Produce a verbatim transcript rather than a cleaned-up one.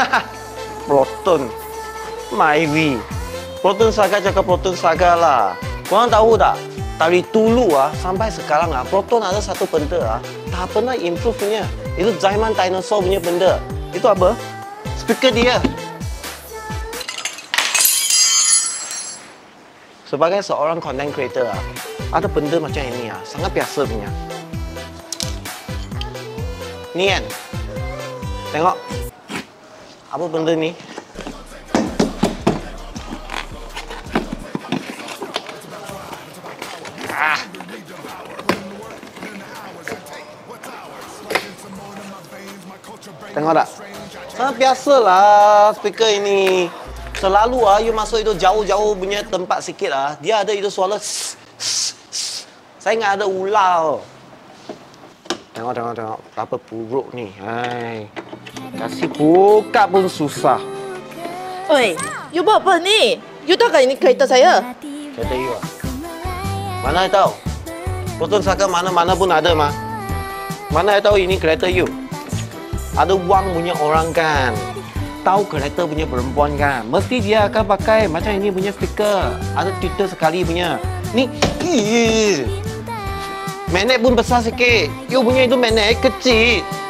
Proton. Myvi. Proton Saga cakap Proton Saga lah. Korang tahu tak? Dari dulu ah sampai sekarang ah, Proton ada satu benda ah, tak pernah improve punya. Itu zaman dinosaur punya benda. Itu apa? Speaker dia. Sebagai seorang content creator ah, ada benda macam ini ah, sangat biasa punya. Ni kan? Tengok. Apa benda ni? Ah. Tengok tak? Sangat biasalah speaker ini. Selalu ah, you masuk itu jauh-jauh punya tempat sikit ah, dia ada itu suara. Saya ingat ada ular. Tengok, tengok, tengok. Apa buruk ni. Hai. Kasih buka pun susah. Oi, you buat apa ni? You tahu kan ini kereta saya? Kereta you ah? Mana saya tahu? Proton Saga mana-mana pun ada mah. Mana saya tahu ini kereta you? Ada wang punya orang kan. Tahu kereta punya perempuan kan. Mesti dia akan pakai macam ini punya speaker. Ada Twitter sekali punya. Ni, ih. Magnet pun besar sikit. You punya itu magnet kecil.